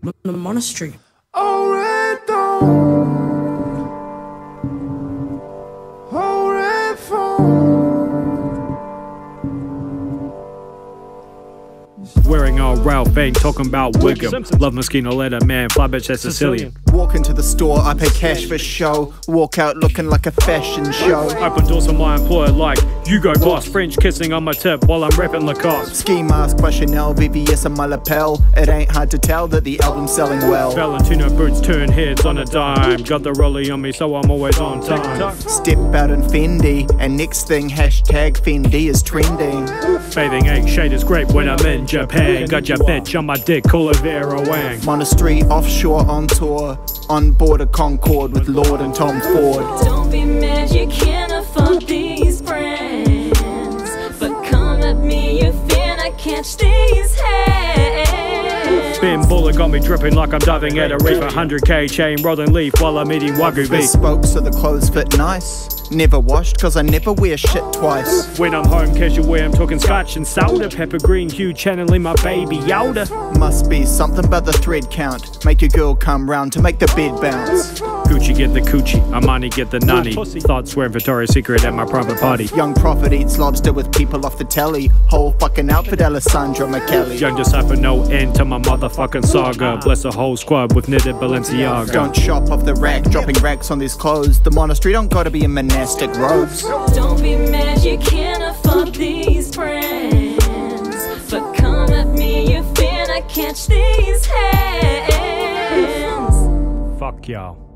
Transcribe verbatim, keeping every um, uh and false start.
the monastery. Hold it down. Hold it phone. Wearing all Ralph, ain't talking about Wiggum. Love Moschino, letter man, fly bitch, that's Sicilian. Walk into the store, I pay cash for show. Walk out looking like a fashion show. Open doors for my employer like, you go boss. French kissing on my tip while I'm rapping Lacoste. Ski mask by Chanel, V V S on my lapel. It ain't hard to tell that the album's selling well. Valentino boots turn heads on a dime. Got the rollie on me so I'm always on time. Step out in Fendi, and next thing hashtag Fendi is trending. Bathing egg shade is great when I'm in Japan. Got your bitch on my dick, call her Vera Wang. Monastery offshore on tour, on board a Concorde with Lord and Tom Ford. Don't be mad, you can't afford these brands, but come at me, you finna catch these hands. Ben Buller got me dripping like I'm diving at a reef. one hundred K chain rolling leaf while I'm eating Wagyu beef. Bespoke so the clothes fit nice. Never washed cause I never wear shit twice. When I'm home casual wear, I'm talking scotch and soda. Pepper green hue channeling my baby Yoda. Must be something about the thread count. Make your girl come round to make the bed bounce. Gucci get the coochie, Armani get the nani. Thoughts wearing Victoria's Secret at my private party. Young prophet eats lobster with people off the telly. Whole fucking outfit Alessandro Michele. Young disciple no end to my motherfucking saga. Bless a whole squad with knitted Balenciaga. Don't shop off the rack, dropping racks on these clothes. The monastery don't gotta be in monastic robes. Don't be mad, you can't afford these brands, but come at me, you finna catch these hands. Fuck y'all.